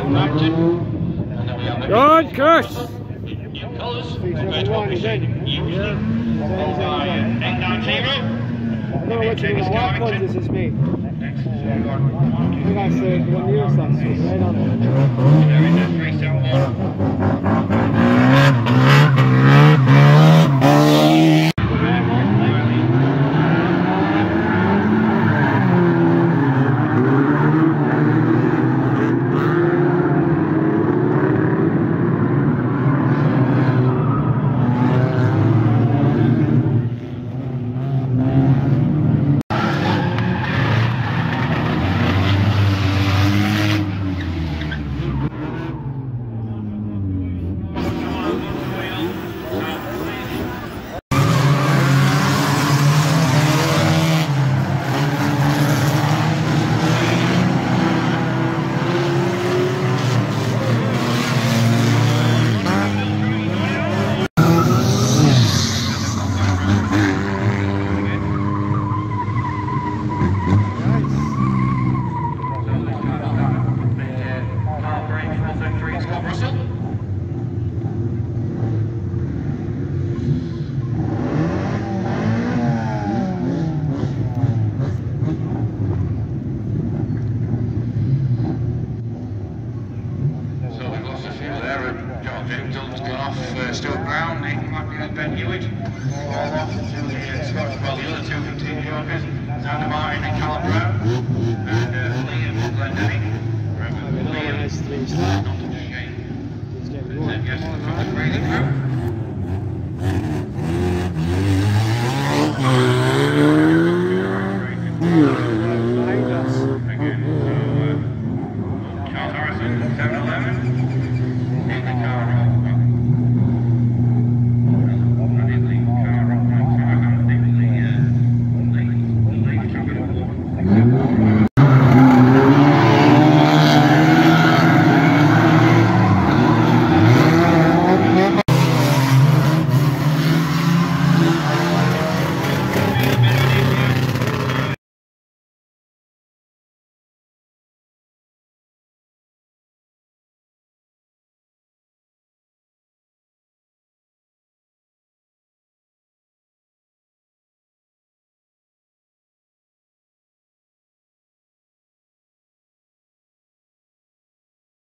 Go on, Chris! New colours, red official, usually, followed by 890. I don't know which one this is me. Next, I think that's the one you were starting to right on. there is a 371. Russel. So we've lost a few there. John Dillon's gone off. Stuart Brown, Nathan Macklin and Ben Hewitt. All off to the Scotch. Well, the other two team jokers, Xander Martin and Callum Brown. And Liam Glendenning. Liam, not a shame. Then yes, from the Crazy Crew. Again, Charles Harrison, 711.